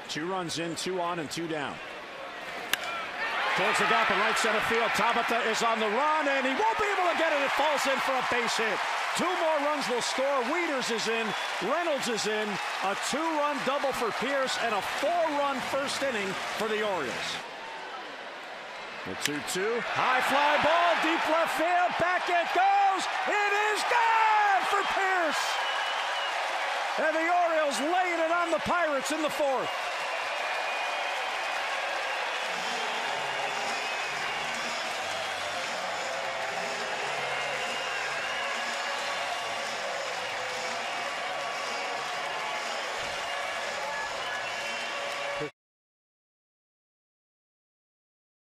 2 runs in, 2 on, and 2 down. Towards the gap in right center field. Tabata is on the run, and he won't be able to get it. It falls in for a base hit. 2 more runs will score. Wieters is in. Reynolds is in. A 2-run double for Pearce and a 4-run first inning for the Orioles. The 2-2. High fly ball, deep left field. Back it goes. It is gone for Pearce. And the Orioles laying it on the Pirates in the 4th.